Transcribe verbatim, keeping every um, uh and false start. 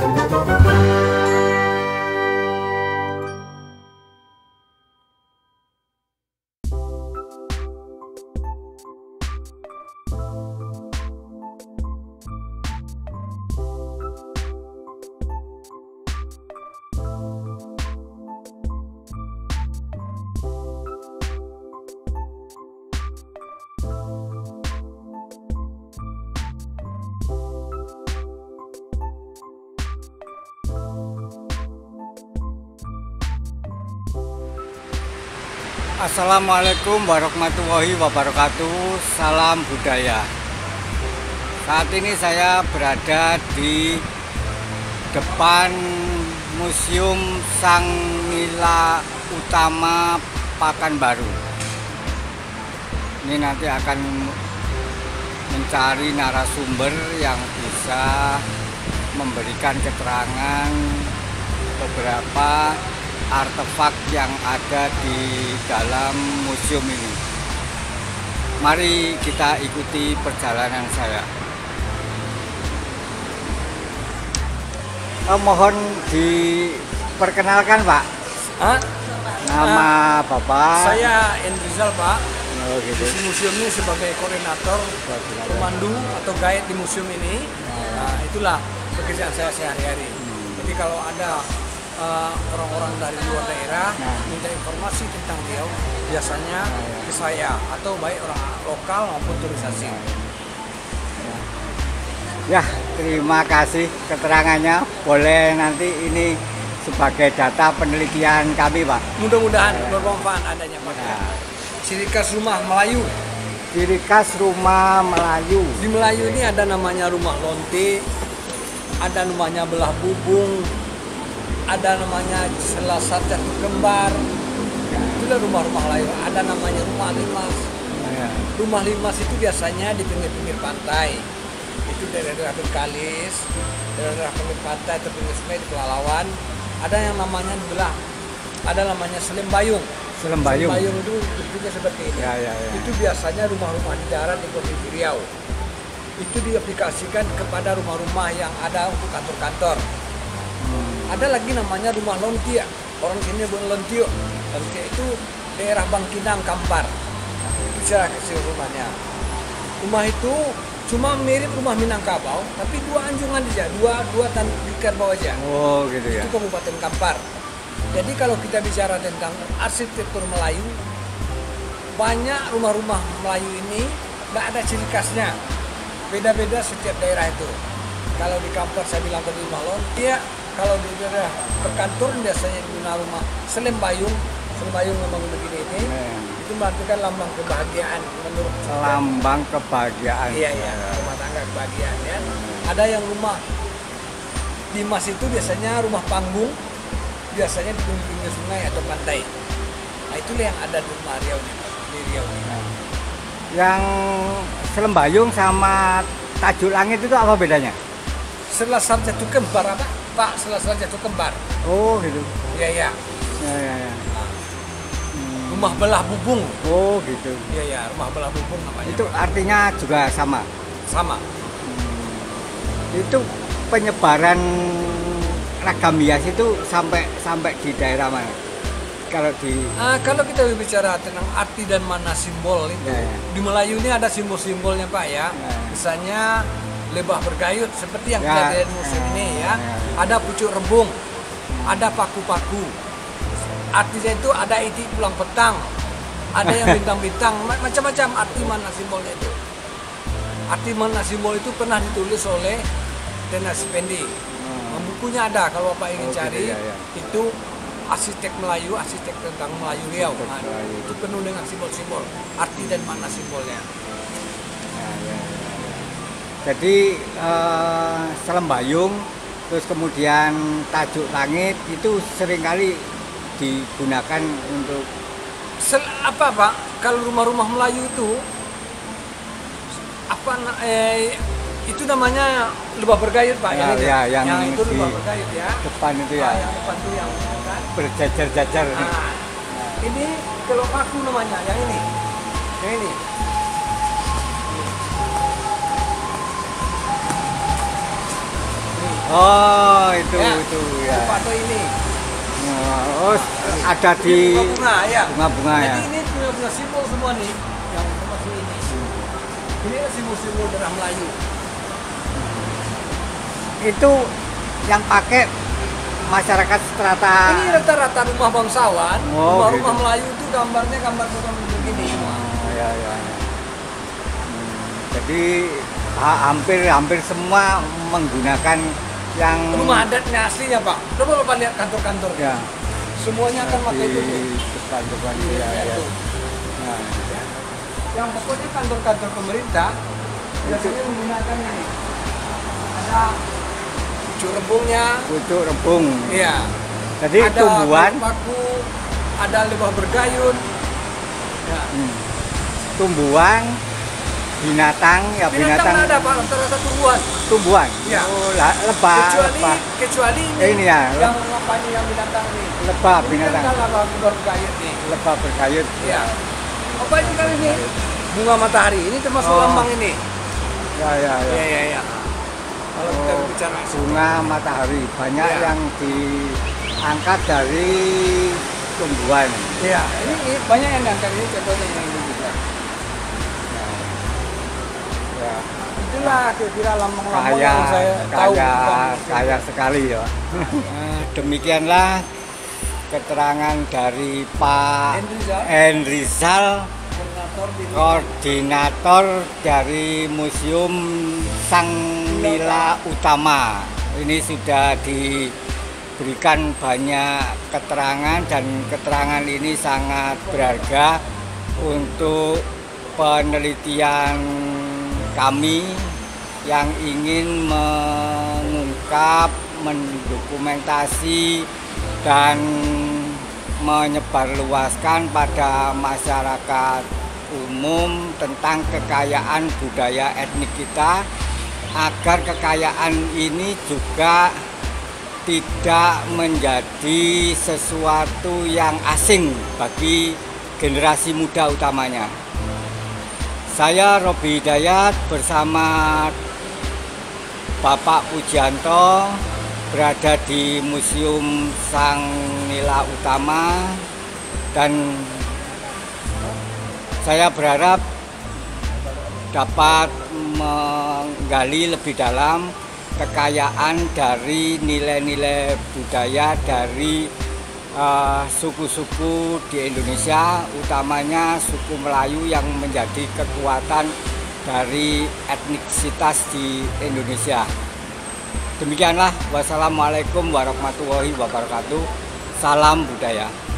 Assalamualaikum warahmatullahi wabarakatuh. Salam budaya. Saat ini saya berada di depan Museum Sang Nila Utama Pekanbaru. Ini nanti akan mencari narasumber yang bisa memberikan keterangan beberapa artefak yang ada di dalam museum ini. Mari kita ikuti perjalanan saya. Oh, mohon diperkenalkan, Pak. Hah? Nama uh, Bapak? Saya Endrizal, Pak. Oh, gitu. Di museum ini sebagai koordinator, pemandu atau guide di museum ini. Nah, itulah pekerjaan saya sehari-hari. Hmm. Jadi kalau ada orang-orang uh, dari luar daerah nah. minta informasi tentang Riau, biasanya nah, ya. ke saya atau baik orang lokal maupun turis asing. Ya, terima kasih keterangannya. Boleh nanti ini sebagai data penelitian kami, Pak. Mudah-mudahan ya. bermanfaat adanya, Pak. Ya. Ciri khas rumah Melayu. Ciri khas rumah Melayu. Di Melayu ini ada namanya rumah lonte, ada namanya belah bubung, ada namanya selasar jatuh kembar. Itulah rumah-rumah Melayu. Ada namanya rumah limas. Ya. Rumah limas itu biasanya di pinggir-pinggir pantai. Itu daerah-daerah Bengkalis, daerah-daerah pinggir pantai atau pinggir sungai di Pelalawan. Ada yang namanya belah, ada namanya Selembayung. Selembayung. Selembayung itu bentuknya seperti ini. Ya, ya, ya. Itu biasanya rumah-rumah di darat di Provinsi Riau. Itu diaplikasikan kepada rumah-rumah yang ada untuk kantor-kantor. Ada lagi namanya rumah lontia. Orang sini buat lontio. Lontia itu daerah Bangkinang, Kampar. Bisa kecil rumahnya. Rumah itu cuma mirip rumah Minangkabau, tapi dua anjungan aja, dua dua tan di Kerbau aja. Oh, gitu ya. Itu Kabupaten Kampar. Jadi kalau kita bicara tentang arsitektur Melayu, banyak rumah-rumah Melayu ini nggak ada ciri khasnya. Beda-beda setiap daerah itu. Kalau di Kampar saya bilang tadi rumah lontia. Kalau di daerah perkantoran biasanya digunakan rumah Selembayung. Selembayung memang begini ini. Hmm. Itu menartikan lambang kebahagiaan menurut lambang kebahagiaan. Iya iya, rumah tangga kebahagiaan ya. Ada yang rumah limas itu biasanya rumah panggung, biasanya di pinggir sungai atau pantai. Nah itulah yang ada di rumah Riau di Riau. Nah. Yang Selembayung sama Tajuk Langit itu apa bedanya? Selasar jatuh kembar apa? Pak, selasar jatuh kembar. Oh gitu. Iya iya. Ya ya ya. Nah, hmm. Rumah belah bubung. Oh gitu. Iya iya, rumah belah bubung namanya. Itu artinya juga sama. Sama. Hmm. Itu penyebaran ragam hias itu sampai sampai di daerah mana? Kalau di uh, kalau kita bicara tentang arti dan mana simbol itu, ya, ya. Di Melayu ini ada simbol-simbolnya, Pak ya. Ya. Misalnya lebah bergayut seperti yang ya, kita lihat di museum ya, ini ya. Ya. Ada pucuk rebung, ada paku-paku. Artinya itu ada itik pulang petang, ada yang bintang-bintang, macam-macam arti mana simbolnya itu. Arti mana simbol itu pernah ditulis oleh Dena Spendi. Hmm. Bukunya ada kalau Bapak ingin oh, cari. Ya, ya. Itu arsitek Melayu, arsitek tentang Melayu Riau. Nah, itu penuh dengan simbol-simbol, arti dan mana simbolnya. Ya, ya, ya. Jadi uh, Selembayung, terus kemudian Tajuk Langit itu seringkali digunakan untuk Sel, apa Pak? Kalau rumah-rumah Melayu itu apa? Eh, itu namanya lebah bergayut Pak. Ya, yang, ya, yang, yang itu lebah bergayut ya. Depan itu ya. Ah, yang depan itu yang kan? Berjajar-jajar. Nah, nah. Ini kalau paku namanya, yang ini, yang ini. Oh, itu Ya, itu ya. patung ini. Oh, ada di bunga-bunga ya. bunga-bunga ya. Jadi ini bunga-bunga simbol semua nih yang seperti ini. Ini simbol-simbol daerah Melayu. Itu yang pakai masyarakat strata. Ini rata-rata rumah bangsawan, Oh, rumah-rumah gitu. Melayu itu gambarnya gambar bukan begini. Oh, ya ya. Hmm, jadi ha- hampir hampir semua menggunakan yang Rumah adatnya aslinya Pak. Coba Bapak lihat kantor-kantor. ya Semuanya akan pakai itu. di depan-depan Iya, ya, ya. itu. Nah, Yang pokoknya kantor-kantor pemerintah biasanya menggunakan ini. Ada pucuk rebungnya, pucuk rebung. iya. Jadi Ada tumbuhan, paku, ada lebah bergayun. Ya. hmm, tumbuhan, binatang ya Binatang binatang, ada Pak, rata-rata tumbuhan. tumbuhan. Ya. Oh, la- lebah, Kecuali lebah, kecuali ini, Eh, ini ya, yang apanya yang binatang ini. lebah Ini binatang, kan lebah bergayun nih. lebah berkayut. Iya. Apa ini kali ini? Bunga matahari. Ini termasuk Oh. lambang ini. Ya ya ya. Iya iya iya. Kalau kita Oh, bicara bunga matahari banyak Ya. yang diangkat dari tumbuhan. iya, ini, ini banyak yang diangkat ini contohnya yang ini juga. Ya. Itulah kira-kira lambang-lambang Kaya, yang saya tahu. kaya, tentang- kaya sekali ya. Nah, demikianlah keterangan dari Pak Endrizal, Endrizal, koordinator di koordinator dari Museum Sang Nila Utama. Ini sudah diberikan banyak keterangan dan keterangan ini sangat berharga untuk penelitian kami yang ingin mengungkap, mendokumentasi dan menyebarluaskan pada masyarakat umum tentang kekayaan budaya etnik kita, agar kekayaan ini juga tidak menjadi sesuatu yang asing bagi generasi muda utamanya. Saya Robi Hidayat bersama Bapak Pujianto berada di Museum Sang Nila Utama, dan saya berharap dapat menggali lebih dalam kekayaan dari nilai-nilai budaya dari uh, suku-suku di Indonesia, utamanya suku Melayu yang menjadi kekuatan dari etnisitas di Indonesia. Demikianlah, wassalamualaikum warahmatullahi wabarakatuh. Salam budaya.